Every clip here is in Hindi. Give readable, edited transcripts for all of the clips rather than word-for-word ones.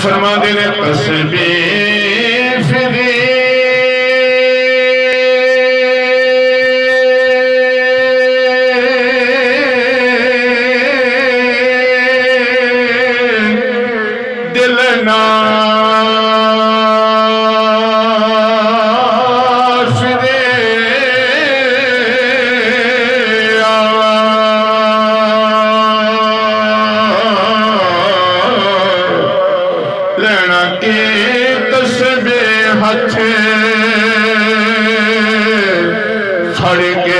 फरमाते ने तस्बीह फिरी दिल ना लेना की तस्बीह हथ फड़ के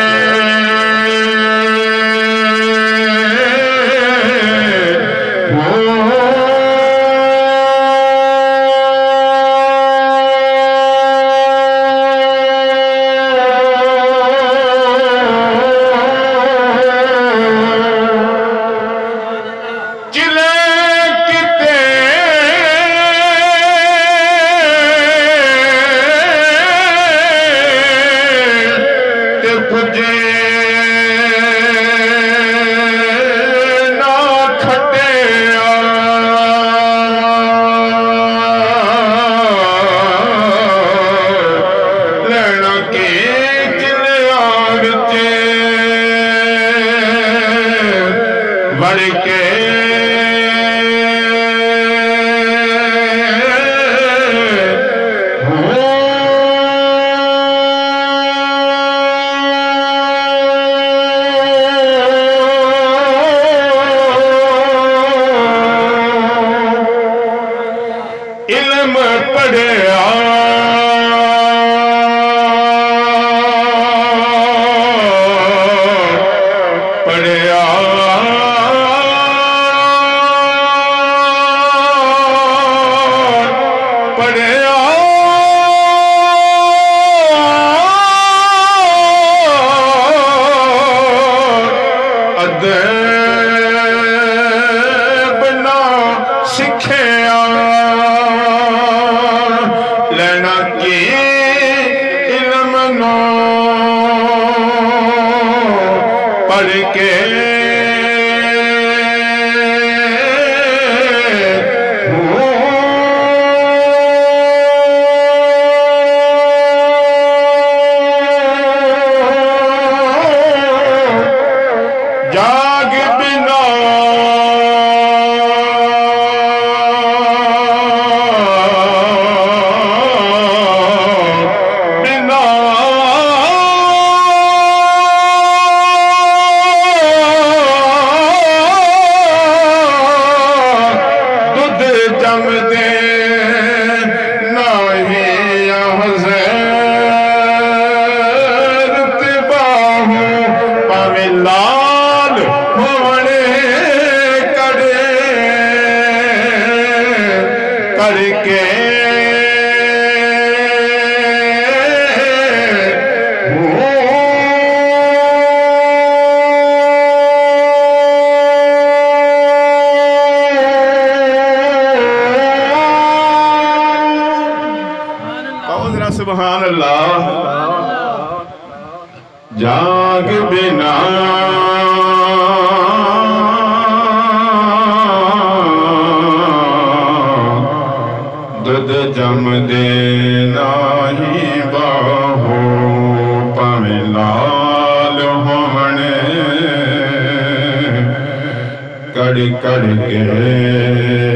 बढ़ के इल्म पढ़या बना सिखया लेना की इल्म नो पढ़ के जाग बिना दूध जम दे नाही हज़रत बाहू पावे लाल होने करके सुभान अल्लाह। जाग बिना दूध जम दे नाही बाहो पावे लाल होने कड़ कड़ के